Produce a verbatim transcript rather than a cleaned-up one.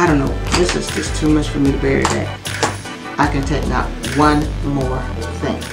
don't know. This is just too much for me to bear that I can take not one more thing.